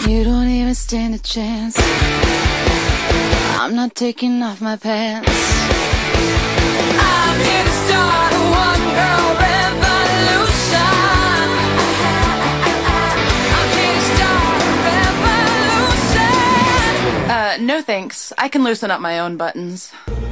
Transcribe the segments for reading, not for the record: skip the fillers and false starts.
You don't even stand a chance. I'm not taking off my pants. I'm here to start a one-girl revolution. I'm here to start a revolution. No thanks. I can loosen up my own buttons.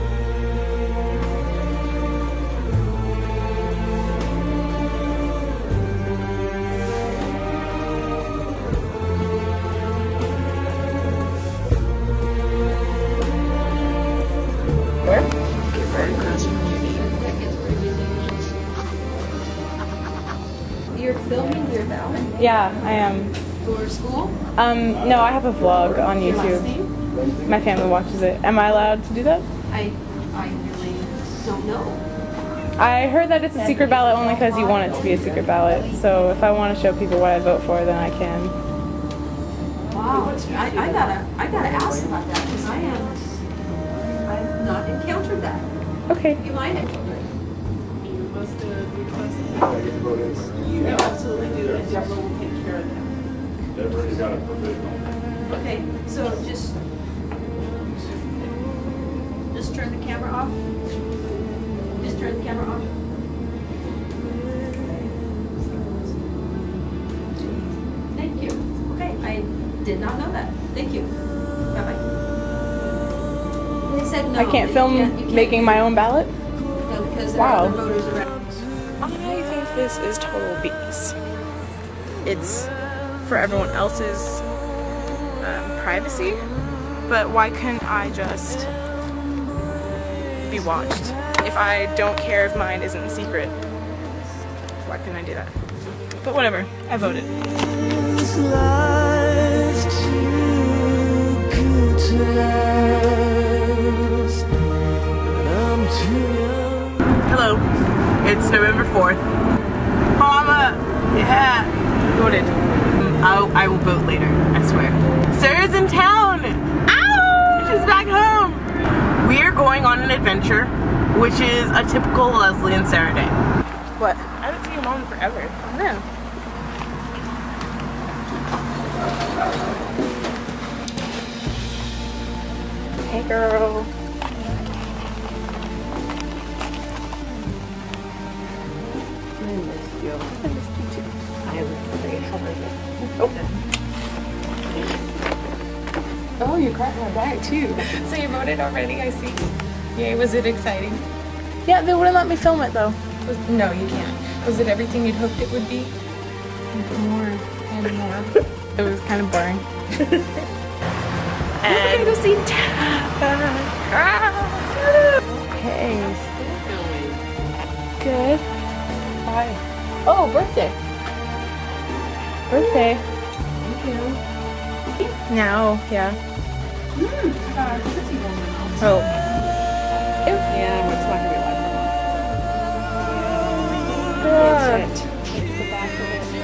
You're filming your ballot? Yeah, I am. For school? No, I have a vlog on YouTube. My family watches it. Am I allowed to do that? I really don't know. I heard that it's a secret ballot only because you want it to be a secret ballot. So if I want to show people what I vote for, then I can. Wow. I gotta ask about that because I've not encountered that. Okay. You mind it? You absolutely do, and Deborah will take care of that. Deborah's got a provisional. Okay, so just turn the camera off. Just turn the camera off. Thank you. Okay, I did not know that. Thank you. Bye bye. They said no. I can't film you can't making my own ballot? No, because there are Wow. other voters around. I think this is total BS. It's for everyone else's privacy, but why couldn't I just be watched? If I don't care if mine isn't secret, why couldn't I do that? But whatever, I voted. Hello, it's November 4th. Mama, yeah, voted. I will vote later, I swear. Sarah's in town! Ow! She's back home! We are going on an adventure, which is a typical Leslie and Sarah day. What? I haven't seen your mom in forever. No. Hey girl. Oh, you cracked my back too. So you voted already, I see. Yay, was it exciting? Yeah, they wouldn't let me film it though. No, you can't. Was it everything you'd hoped it would be? More and more. It was kind of boring. And We're gonna go see Hey. Good. Why? Oh, birthday. Birthday. Thank you. Now, yeah. I got a cookie roll now. Oh. Yeah, but it's not gonna be alive for long. Yeah. It's the back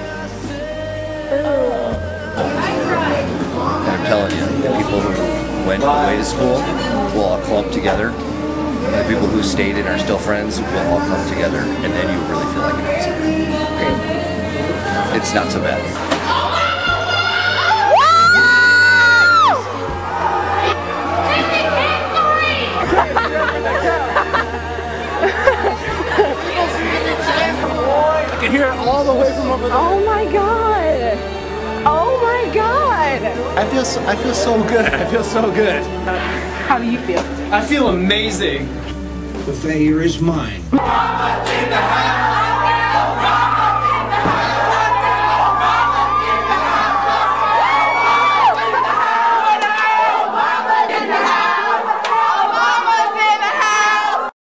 I'm telling you, the people who went away to school will all clump together. And the people who stayed and are still friends will all come together, and then you really feel like an outsider. Okay? It's not so bad. I can hear it all the way from over there. Oh my god! Oh my god! I feel so good. I feel so good. How do you feel? I feel amazing. The failure is mine. Mama's in the house.